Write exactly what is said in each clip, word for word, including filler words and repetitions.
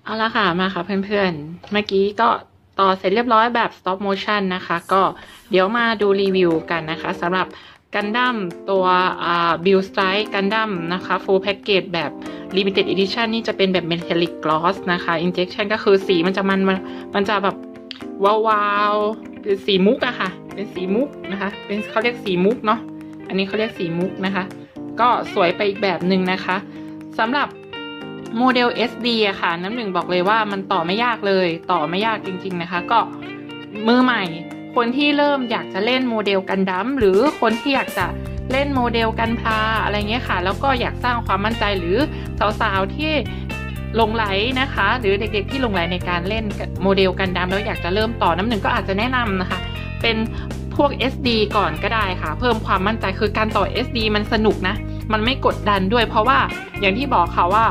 เอาละค่ะมาค่ะเพื่อนๆเมื่อกี้ก็ต่อเสร็จเรียบร้อยแบบ stop motion นะคะก็เดี๋ยวมาดูรีวิวกันนะคะสำหรับกันดั้มตัวอ่า Build Strike กันดั้มนะคะ full package แบบ limited edition นี่จะเป็นแบบ metallic gloss นะคะ injection ก็คือสีมันจะมันมันจะแบบวาวๆเป็นสีมุกอะค่ะเป็นสีมุกนะคะเป็นเขาเรียกสีมุกเนาะอันนี้เขาเรียกสีมุกนะคะก็สวยไปอีกแบบหนึ่งนะคะสำหรับโมเดล เอส ดี อะค่ะน้ำหนึ่งบอกเลยว่ามันต่อไม่ยากเลยต่อไม่ยากจริงๆนะคะก็มือใหม่คนที่เริ่มอยากจะเล่นโมเดลกันดั้มหรือคนที่อยากจะเล่นโมเดลกันพาอะไรเงี้ยค่ะแล้วก็อยากสร้างความมั่นใจหรือสาวๆที่หลงไหลนะคะหรือเด็กๆที่หลงไหลในการเล่นโมเดลกันดั้มแล้วอยากจะเริ่มต่อน้ำหนึ่งก็อาจจะแนะนำนะคะเป็นพวก เอส ดี ก่อนก็ได้ค่ะเพิ่มความมั่นใจคือการต่อ เอส ดี มันสนุกนะมันไม่กดดันด้วยเพราะว่าอย่างที่บอกค่ะว่า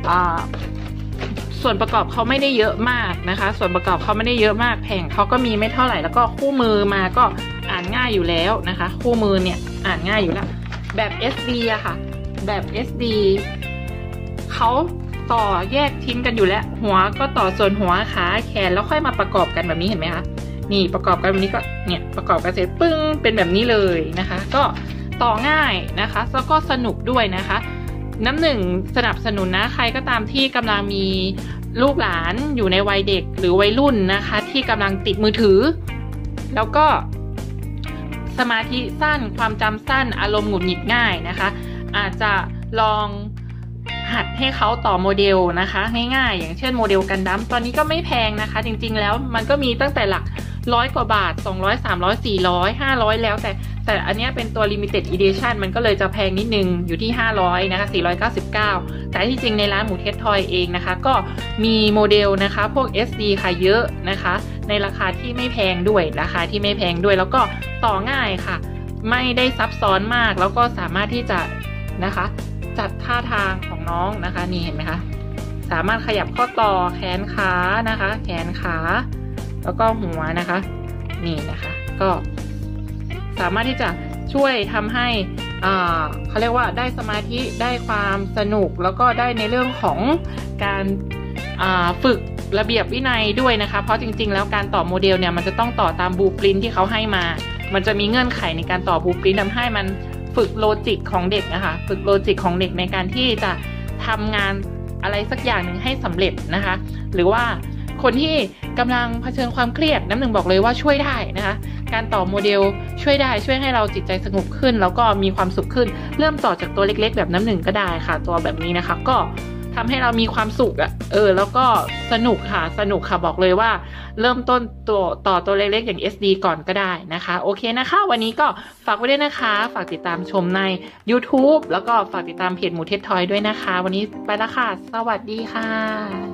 ส่วนประกอบเขาไม่ได้เยอะมากนะคะส่วนประกอบเขาไม่ได้เยอะมากแผงเขาก็มีไม่เท่าไหร่แล้วก็คู่มือมาก็อ่านง่ายอยู่แล้วนะคะคู่มือเนี่ยอ่านง่ายอยู่แล้วแบบ เอส ดี อะค่ะแบบ เอส ดี เขาต่อแยกทิ้งกันอยู่แล้วหัวก็ต่อส่วนหัวขาแขนแล้วค่อยมาประกอบกันแบบนี้เห็นไหมคะนี่ประกอบกันแบบนี้ก็เนี่ยประกอบกันเสร็จปึ้งเป็นแบบนี้เลยนะคะก็ต่อง่ายนะคะแล้วก็สนุกด้วยนะคะน้ำหนึ่งสนับสนุนนะใครก็ตามที่กำลังมีลูกหลานอยู่ในวัยเด็กหรือวัยรุ่นนะคะที่กำลังติดมือถือแล้วก็สมาธิสั้นความจำสั้นอารมณ์หงุดหงิดง่ายนะคะอาจจะลองหัดให้เขาต่อโมเดลนะคะง่ายๆอย่างเช่นโมเดลกันดั้มตอนนี้ก็ไม่แพงนะคะจริงๆแล้วมันก็มีตั้งแต่หลักร้อยกว่าบาทสองร้อย สามร้อย สี่ร้อย ห้าร้อยแล้วแต่แต่อันนี้เป็นตัว limited edition มันก็เลยจะแพงนิดนึงอยู่ที่ห้าร้อยนะคะสี่ร้อยเก้าสิบเก้าแต่ที่จริงในร้านหมูเทสทอยเองนะคะก็มีโมเดลนะคะพวก เอส ดี ค่ะเยอะนะคะในราคาที่ไม่แพงด้วยราคาที่ไม่แพงด้วยแล้วก็ต่อง่ายค่ะไม่ได้ซับซ้อนมากแล้วก็สามารถที่จะนะคะจัดท่าทางของน้องนะคะนี่เห็นไหมคะสามารถขยับข้อต่อแขนขานะคะแขนขาแล้วก็หัวนะคะนี่นะคะก็สามารถที่จะช่วยทำให้อ่าเขาเรียกว่าได้สมาธิได้ความสนุกแล้วก็ได้ในเรื่องของการอ่าฝึกระเบียบวินัยด้วยนะคะเพราะจริงๆแล้วการต่อโมเดลเนี่ยมันจะต้องต่อตามบลูพรินท์ที่เขาให้มามันจะมีเงื่อนไขในการต่อบลูพรินท์ทำให้มันฝึกโลจิกของเด็กนะคะฝึกโลจิกของเด็กในการที่จะทำงานอะไรสักอย่างหนึ่งให้สำเร็จนะคะหรือว่าคนที่กำลังเผชิญความเครียดน้ำหนึ่งบอกเลยว่าช่วยได้นะคะการต่อโมเดลช่วยได้ช่วยให้เราจิตใจสงบขึ้นแล้วก็มีความสุขขึ้นเริ่มต่อจากตัวเล็กๆแบบน้ำหนึ่งก็ได้ค่ะตัวแบบนี้นะคะก็ทำให้เรามีความสุขอ่ะเออแล้วก็สนุกค่ะสนุกค่ะบอกเลยว่าเริ่มต้นตัวต่อตัวเล็กๆอย่าง เอส ดี ก่อนก็ได้นะคะโอเคนะคะวันนี้ก็ฝากไว้ด้วยนะคะฝากติดตามชมใน YouTube แล้วก็ฝากติดตามเพจหมูเทสทอยด้วยนะคะวันนี้ไปละค่ะสวัสดีค่ะ